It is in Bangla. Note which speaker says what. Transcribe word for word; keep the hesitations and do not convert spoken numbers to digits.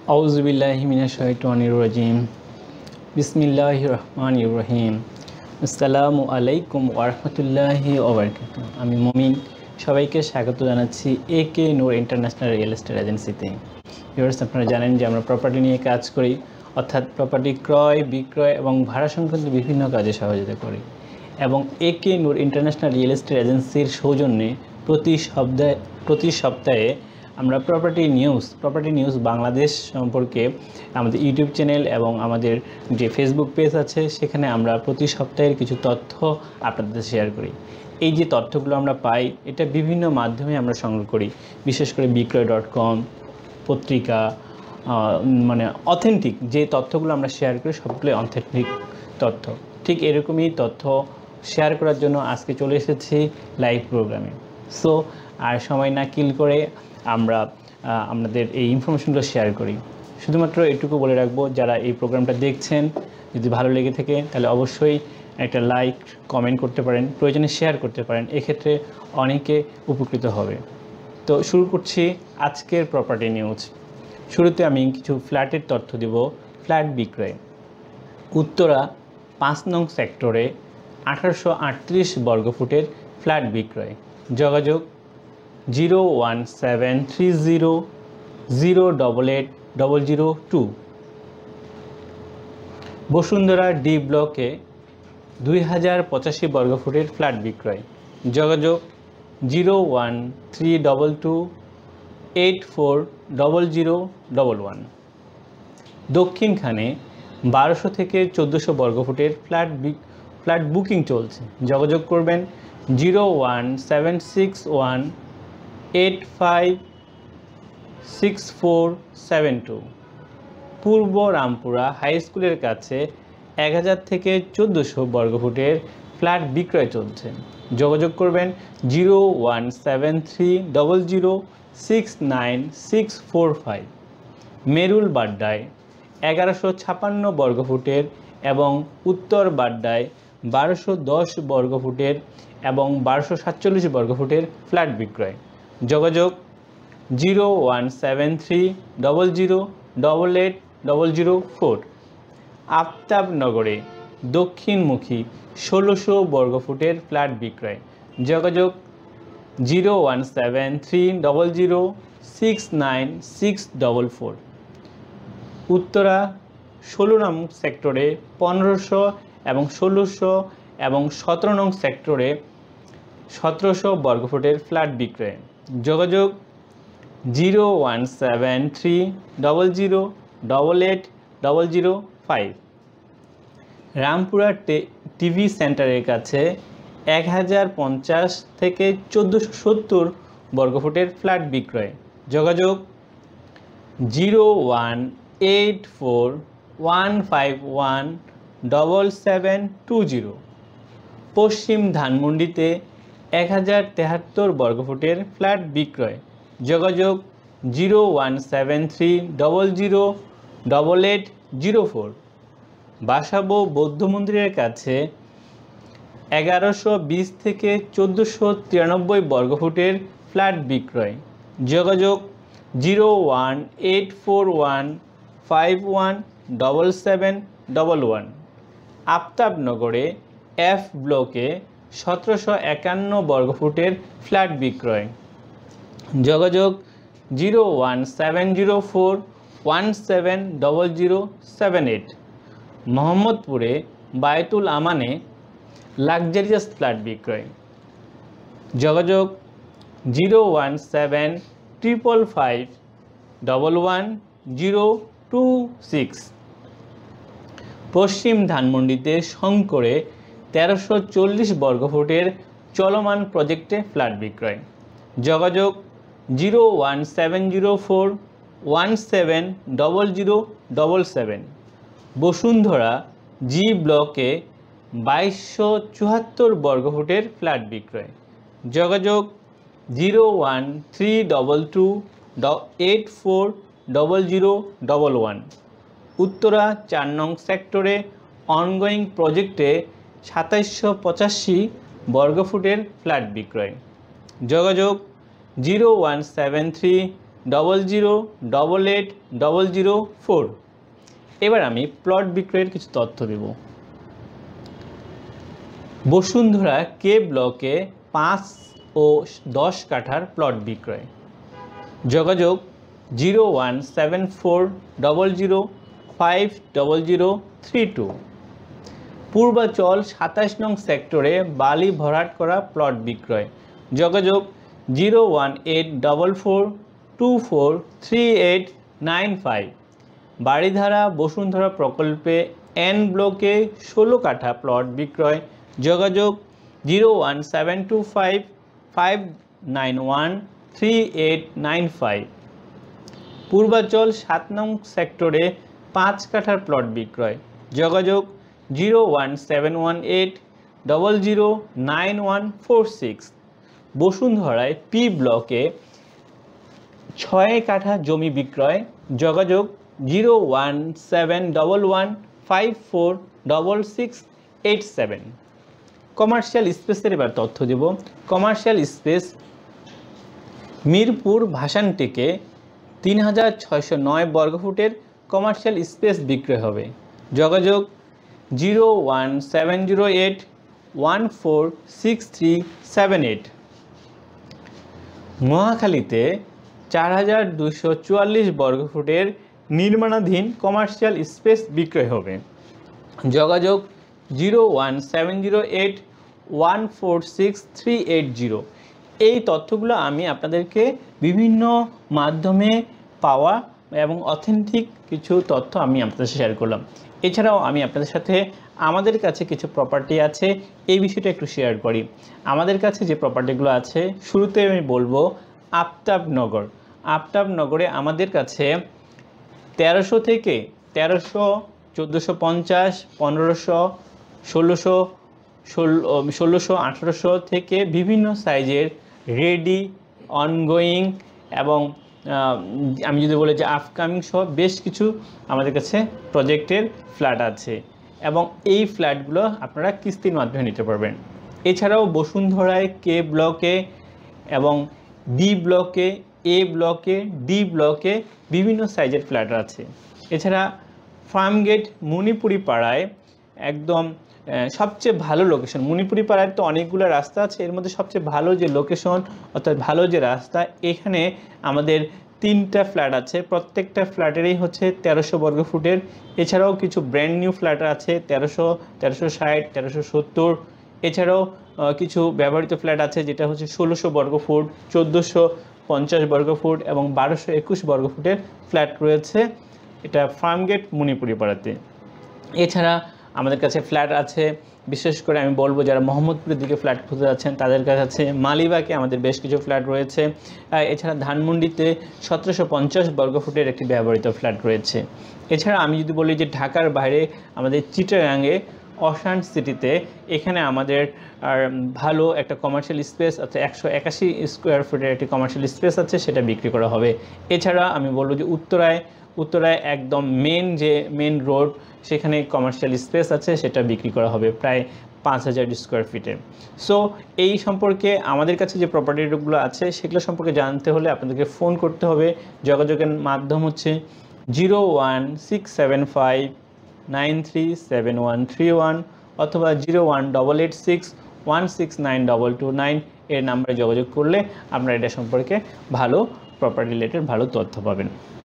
Speaker 1: আউযুবিল্লাহি মিনাশ শাইতানির রাজিম। বিসমিল্লাহির রহমানির রহিম। আসসালামু আলাইকুম ওয়া রাহমাতুল্লাহি ওয়া বারাকাতুহু। আমি মুমিন, সবাইকে স্বাগত জানাচ্ছি AK Noor international real estate এজেন্সিতে। ভিউয়ার্স, আপনারা জানেন যে আমরা প্রপার্টি নিয়ে কাজ করি, অর্থাৎ প্রপার্টি ক্রয়, বিক্রয় এবং ভাড়া সংক্রান্ত বিভিন্ন কাজে সহযোগিতা করি। এবং একে নূর ইন্টারন্যাশনাল রিয়েল এস্টেট এজেন্সির সৌজন্যে প্রতি সপ্তাহে প্রতি সপ্তাহে আমরা property news property news Bangladesh সম্পর্কে আমাদের ইউটিউব চ্যানেল এবং আমাদের যে ফেসবুক পেজ আছে সেখানে আমরা প্রতি সপ্তাহের কিছু তথ্য আপনাদের শেয়ার করি। এই যে তথ্যগুলো আমরা পাই এটা বিভিন্ন মাধ্যমে আমরা সংগ্রহ করি, বিশেষ করে বিক্রয় ডট কম পত্রিকা, মানে অথেন্টিক যে তথ্যগুলো আমরা শেয়ার করি সবগুলো অথেন্টিক তথ্য। ঠিক এরকমই তথ্য শেয়ার করার জন্য আজকে চলে এসেছি লাইভ প্রোগ্রামে। সো আর সময় না কিল করে আমরা আমাদের এই ইনফরমেশনগুলো শেয়ার করি। শুধুমাত্র এটুকু বলে রাখবো, যারা এই প্রোগ্রামটা দেখছেন যদি ভালো লেগে থাকে তাহলে অবশ্যই একটা লাইক কমেন্ট করতে পারেন, প্রয়োজনে শেয়ার করতে পারেন, এক্ষেত্রে অনেকে উপকৃত হবে। তো শুরু করছি আজকের প্রপার্টি নিউজ। শুরুতে আমি কিছু ফ্ল্যাটের তথ্য দেব। ফ্ল্যাট বিক্রয় উত্তরা পাঁচ নং সেক্টরে আঠারোশো আটত্রিশ বর্গফুটের ফ্ল্যাট বিক্রয়। যোগাযোগ zero one seven three zero zero double eight double zero two. Bashundhara D ব্লকে দুই হাজার পঁচাশি বর্গফুটের ফ্ল্যাট বিক্রয়। যোগাযোগ zero one three double two eight four double zero double one. দক্ষিণখানে বারোশো থেকে চোদ্দোশো বর্গফুটের ফ্ল্যাট ফ্ল্যাট বুকিং চলছে। যোগাযোগ করবেন zero one seven six one eight five six four seven two. পূর্ব রামপুরা হাই স্কুলের কাছে এক হাজার থেকে চোদ্দোশো বর্গফুটের ফ্ল্যাট বিক্রয় চলছে। যোগাযোগ করবেন zero one seven three double zero six nine six four five. Merul বাড্ডায় এগারোশো ছাপান্ন বর্গফুটের এবং উত্তর বাড্ডায় বারোশো দশ বর্গফুটের এবং বারোশো সাতচল্লিশ বর্গফুটের ফ্ল্যাট বিক্রয়। যোগাযোগ zero one seven three double zero double eight double zero four. আফতাবনগরে দক্ষিণমুখী ষোলোশো বর্গফুটের ফ্ল্যাট বিক্রয়। যোগাযোগ zero one seven three double zero six nine six double four. Uttara ষোলো নং সেক্টরে পনেরোশো এবং ষোলোশো এবং সতেরো নং সেক্টরে সতেরোশো বর্গফুটের ফ্ল্যাট বিক্রয়। যোগাযোগ zero one seven three double zero double eight double zero five. Rampura TV সেন্টারের কাছে এক হাজার পঞ্চাশ থেকে চোদ্দোশো সত্তর বর্গফুটের ফ্ল্যাট বিক্রয়। যোগাযোগ zero one eight four one five one double seven two zero. পশ্চিম ধানমন্ডিতে এক হাজার তেহাত্তর বর্গফুটের ফ্ল্যাট বিক্রয়। যোগাযোগ zero one seven three double zero double eight zero four. Basabo বৌদ্ধ মন্দিরের কাছে এগারোশো বিশ থেকে চোদ্দোশো তিরানব্বই বর্গফুটের ফ্ল্যাট বিক্রয়। যোগাযোগ zero one eight four one five one double seven double one. আফতাবনগরে এফ ব্লকে সতেরোশো একান্ন বর্গফুটের ফ্ল্যাট বিক্রয়। যোগাযোগ zero one seven zero four one seven double zero seven eight. মোহাম্মদপুরে বায়তুল আমানে লাক্সারিয়াস ফ্ল্যাট বিক্রয়। যোগাযোগ zero one seven triple five double one zero two six. পশ্চিম ধানমন্ডিতে শঙ্করে তেরোশো চল্লিশ বর্গফুটের চলমান প্রজেক্টে ফ্ল্যাট বিক্রয়। যোগাযোগ zero one seven zero four one seven double zero double seven. Bashundhara G ব্লকে বাইশশো চুয়াত্তর বর্গফুটের ফ্ল্যাট বিক্রয়। যোগাযোগ zero one three double two eight four double zero double one. Uttara চার নং সেক্টরে অনগোয়িং প্রজেক্টে সাতাইশশো পঁচাশি বর্গফুটের ফ্ল্যাট বিক্রয়। যোগাযোগ zero one seven three double zero double eight double zero four. এবার আমি প্লট বিক্রয়ের কিছু তথ্য দেব। বসুন্ধরা কে ব্লকে পাঁচ ও দশ কাঠার প্লট বিক্রয়। যোগাযোগ zero one seven four double zero five double zero three two. Purbachal সাতাশ নং সেক্টরে বালি ভরাট করা প্লট বিক্রয়। যোগাযোগ zero one eight double four two four three eight nine five. Baridhara Bashundhara প্রকল্পে এন ব্লকে ষোলো কাঠা প্লট বিক্রয়। যোগাযোগ zero one seven two five five nine one three eight nine five. Purbachal সাত নং সেক্টরে পাঁচ কাঠার প্লট বিক্রয়। যোগাযোগ zero one seven one eight double zero nine one four six. বসুন্ধরায় পি ব্লকে ছয় কাঠা জমি বিক্রয়। যোগাযোগ zero one seven double one five four double six eight seven. Commercial স্পেসের এবার তথ্য দেব। কমার্শিয়াল স্পেস মিরপুর ভাসানটেকে তিন হাজার ছয়শো নয় বর্গফুটের কমার্শিয়াল স্পেস বিক্রয় হবে। যোগাযোগ zero one seven zero eight one four six three seven eight. মহাখালীতে চার হাজার দুশো চুয়াল্লিশ বর্গফুটের নির্মাণাধীন কমার্শিয়াল স্পেস বিক্রয় হবে। যোগাযোগ zero one seven zero eight one four six three eight zero. এই তথ্যগুলো আমি আপনাদেরকে বিভিন্ন মাধ্যমে পাওয়া এবং অথেন্টিক কিছু তথ্য আমি আপনাদের সাথে শেয়ার করলাম। এছাড়াও আমি আপনাদের সাথে আমাদের কাছে কিছু প্রপার্টি আছে এই বিষয়টা একটু শেয়ার করি। আমাদের কাছে যে প্রপার্টিগুলো আছে শুরুতে আমি বলবো আফতাবনগর। আফতাবনগরে আমাদের কাছে তেরোশো থেকে তেরোশো চোদ্দোশো পঞ্চাশ পনেরোশো ষোলোশো ষোলো ষোলোশো আঠেরোশো থেকে বিভিন্ন সাইজের রেডি অনগোয়িং এবং আমি যদি বলি যে আপকামিং সহ বেশ কিছু আমাদের কাছে প্রজেক্টের ফ্ল্যাট আছে এবং এই ফ্ল্যাটগুলো আপনারা কিস্তির মাধ্যমে নিতে পারবেন। এছাড়াও বসুন্ধরায় কে ব্লকে এবং বি ব্লকে এ ব্লকে ডি ব্লকে বিভিন্ন সাইজের ফ্ল্যাট আছে। এছাড়া ফার্মগেট মণিপুরি পাড়ায় একদম সবচেয়ে ভালো লোকেশন। মণিপুরি পাড়ায় তো অনেকগুলো রাস্তা আছে, এর মধ্যে সবচেয়ে ভালো যে লোকেশন অর্থাৎ ভালো যে রাস্তা, এখানে আমাদের তিনটা ফ্ল্যাট আছে। প্রত্যেকটা ফ্ল্যাটেরই হচ্ছে তেরোশো বর্গ ফুটের। এছাড়াও কিছু ব্র্যান্ড নিউ ফ্ল্যাট আছে তেরোশো তেরোশো ষাট তেরোশো সত্তর। এছাড়াও কিছু ব্যবহৃত ফ্ল্যাট আছে যেটা হচ্ছে ষোলোশো বর্গ ফুট, চোদ্দোশো পঞ্চাশ বর্গ ফুট এবং বারোশো একুশ বর্গ ফুটের ফ্ল্যাট রয়েছে এটা ফার্মগেট মণিপুরি পাড়াতে। এছাড়া আমাদের কাছে ফ্ল্যাট আছে, বিশেষ করে আমি বলবো যারা মোহাম্মদপুরের দিকে ফ্ল্যাট খুঁজে যাচ্ছেন তাদের কাছে আছে। মালিবাগে আমাদের বেশ কিছু ফ্ল্যাট রয়েছে। এছাড়া ধানমন্ডিতে সতেরোশো পঞ্চাশ বর্গফুটের একটি ব্যবহৃত ফ্ল্যাট রয়েছে। এছাড়া আমি যদি বলি যে ঢাকার বাইরে আমাদের চিটাগাঙে অশান সিটিতে এখানে আমাদের আর ভালো একটা কমার্শিয়াল স্পেস আছে, একশো একাশি স্কোয়ার ফুটের একটি কমার্শিয়াল স্পেস আছে, সেটা বিক্রি করা হবে। এছাড়া আমি বলবো যে উত্তরায় উত্তরায় একদম মেন যে মেন রোড সেখানে কমার্শিয়াল স্পেস আছে, সেটা বিক্রি করা হবে প্রায় পাঁচ হাজার স্কোয়ার ফিটে। সো এই সম্পর্কে আমাদের কাছে যে প্রপার্টিগুলো আছে সেগুলো সম্পর্কে জানতে হলে আপনাদেরকে ফোন করতে হবে। যোগাযোগের মাধ্যম হচ্ছে zero one six seven five nine three seven one three one অথবা zero one double eight six one six nine double two nine এর নাম্বারে যোগাযোগ করলে আপনারা এটা সম্পর্কে ভালো প্রপার্টি রিলেটেড ভালো তথ্য পাবেন।